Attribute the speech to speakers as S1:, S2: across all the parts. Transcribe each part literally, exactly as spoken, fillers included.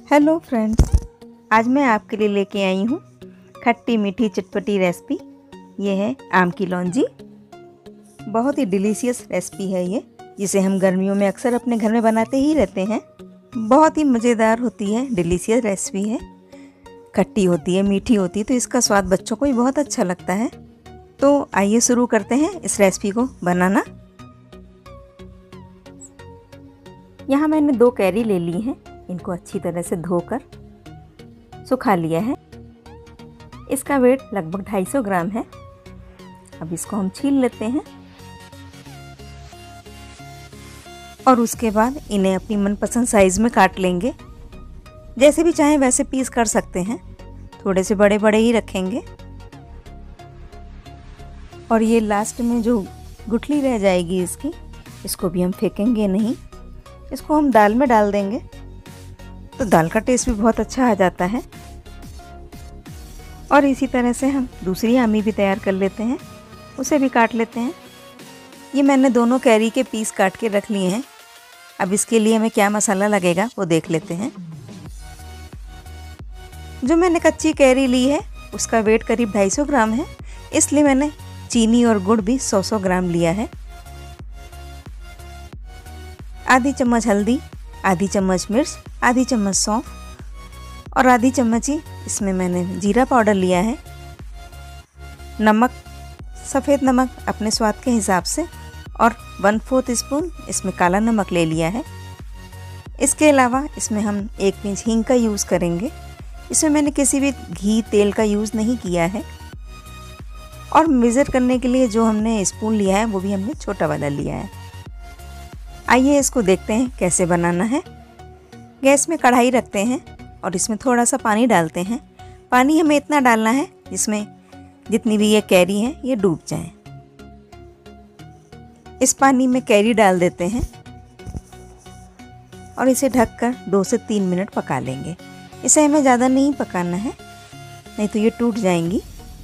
S1: Hello friends, आज मैं आपके लिए लेके आई हूँ खट्टी मीठी चटपटी रेसिपी। ये है आम की लौंजी। बहुत ही डिलीशियस रेसिपी है ये, जिसे हम गर्मियों में अक्सर अपने घर में बनाते ही रहते हैं। बहुत ही मज़ेदार होती है, डिलीशियस रेसिपी है। खट्टी होती है, मीठी होती है, तो इसका स्वाद बच्चों को भी बहुत अच्छा लगता है। तो आइए शुरू करते हैं इस रेसिपी को बनाना। यहाँ मैंने दो कैरी ले ली हैं। इनको अच्छी तरह से धोकर सुखा लिया है। इसका वेट लगभग ढाई सौ ग्राम है। अब इसको हम छील लेते हैं और उसके बाद इन्हें अपनी मनपसंद साइज़ में काट लेंगे। जैसे भी चाहें वैसे पीस कर सकते हैं, थोड़े से बड़े बड़े ही रखेंगे। और ये लास्ट में जो गुठली रह जाएगी इसकी, इसको भी हम फेंकेंगे नहीं, इसको हम दाल में डाल देंगे, तो दाल का टेस्ट भी बहुत अच्छा आ जाता है। और इसी तरह से हम दूसरी आमी भी तैयार कर लेते हैं, उसे भी काट लेते हैं। ये मैंने दोनों कैरी के पीस काट के रख लिए हैं। अब इसके लिए हमें क्या मसाला लगेगा वो देख लेते हैं। जो मैंने कच्ची कैरी ली है उसका वेट करीब ढाई सौ ग्राम है, इसलिए मैंने चीनी और गुड़ भी सौ सौ ग्राम लिया है। आधी चम्मच हल्दी, आधी चम्मच मिर्च, आधी चम्मच सौंफ और आधी चम्मच ही इसमें मैंने जीरा पाउडर लिया है। नमक, सफ़ेद नमक अपने स्वाद के हिसाब से, और वन फोर्थ स्पून इसमें काला नमक ले लिया है। इसके अलावा इसमें हम एक पिंच हींग का यूज़ करेंगे। इसमें मैंने किसी भी घी तेल का यूज़ नहीं किया है। और मेज़र करने के लिए जो हमने स्पून लिया है वो भी हमने छोटा वाला लिया है। आइए इसको देखते हैं कैसे बनाना है। गैस में कढ़ाई रखते हैं और इसमें थोड़ा सा पानी डालते हैं। पानी हमें इतना डालना है जिसमें जितनी भी ये कैरी है ये डूब जाए। इस पानी में कैरी डाल देते हैं और इसे ढककर दो से तीन मिनट पका लेंगे। इसे हमें ज़्यादा नहीं पकाना है, नहीं तो ये टूट जाएंगी।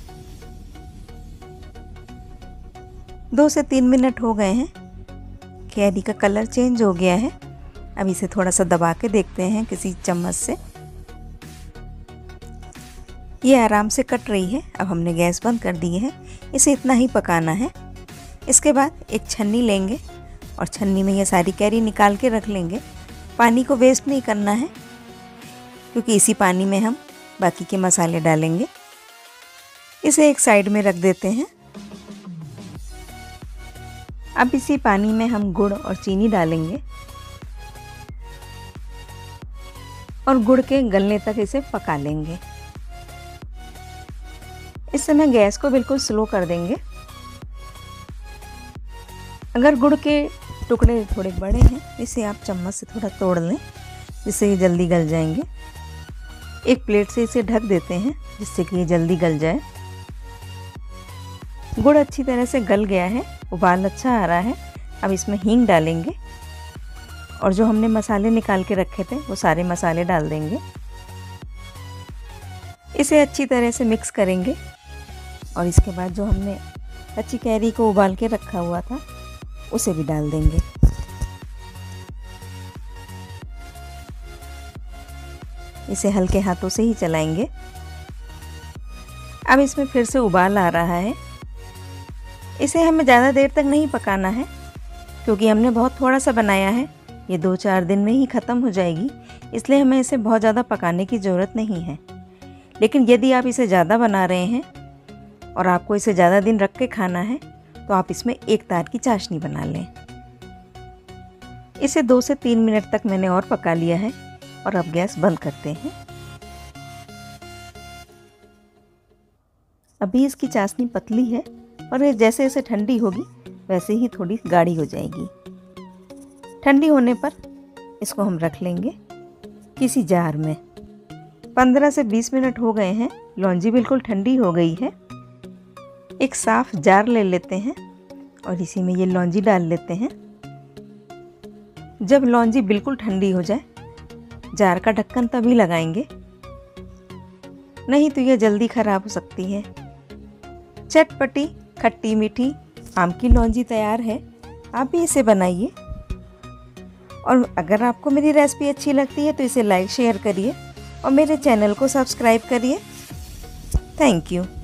S1: दो से तीन मिनट हो गए हैं। कैरी का कलर चेंज हो गया है। अब इसे थोड़ा सा दबा के देखते हैं किसी चम्मच से। ये आराम से कट रही है। अब हमने गैस बंद कर दी है। इसे इतना ही पकाना है। इसके बाद एक छन्नी लेंगे और छन्नी में ये सारी कैरी निकाल के रख लेंगे। पानी को वेस्ट नहीं करना है, क्योंकि इसी पानी में हम बाकी के मसाले डालेंगे। इसे एक साइड में रख देते हैं। अब इसी पानी में हम गुड़ और चीनी डालेंगे और गुड़ के गलने तक इसे पका लेंगे। इस समय गैस को बिल्कुल स्लो कर देंगे। अगर गुड़ के टुकड़े थोड़े बड़े हैं, इसे आप चम्मच से थोड़ा तोड़ लें, जिससे ये जल्दी गल जाएंगे। एक प्लेट से इसे ढक देते हैं, जिससे कि ये जल्दी गल जाए। गुड़ अच्छी तरह से गल गया है, उबाल अच्छा आ रहा है। अब इसमें हींग डालेंगे और जो हमने मसाले निकाल के रखे थे वो सारे मसाले डाल देंगे। इसे अच्छी तरह से मिक्स करेंगे और इसके बाद जो हमने कच्ची कैरी को उबाल के रखा हुआ था उसे भी डाल देंगे। इसे हल्के हाथों से ही चलाएंगे। अब इसमें फिर से उबाल आ रहा है। इसे हमें ज़्यादा देर तक नहीं पकाना है, क्योंकि हमने बहुत थोड़ा सा बनाया है। ये दो चार दिन में ही ख़त्म हो जाएगी, इसलिए हमें इसे बहुत ज़्यादा पकाने की ज़रूरत नहीं है। लेकिन यदि आप इसे ज़्यादा बना रहे हैं और आपको इसे ज़्यादा दिन रख के खाना है, तो आप इसमें एक तार की चाशनी बना लें। इसे दो से तीन मिनट तक मैंने और पका लिया है और अब गैस बंद करते हैं। अभी इसकी चाशनी पतली है और ये जैसे जैसे ठंडी होगी वैसे ही थोड़ी गाढ़ी हो जाएगी। ठंडी होने पर इसको हम रख लेंगे किसी जार में। पंद्रह से बीस मिनट हो गए हैं। लौंजी बिल्कुल ठंडी हो गई है। एक साफ जार ले लेते हैं और इसी में ये लौंजी डाल लेते हैं। जब लौंजी बिल्कुल ठंडी हो जाए, जार का ढक्कन तभी लगाएंगे, नहीं तो ये जल्दी खराब हो सकती है। चटपटी खट्टी मीठी आम की लौंजी तैयार है। आप भी इसे बनाइए और अगर आपको मेरी रेसिपी अच्छी लगती है तो इसे लाइक शेयर करिए और मेरे चैनल को सब्सक्राइब करिए। Thank you.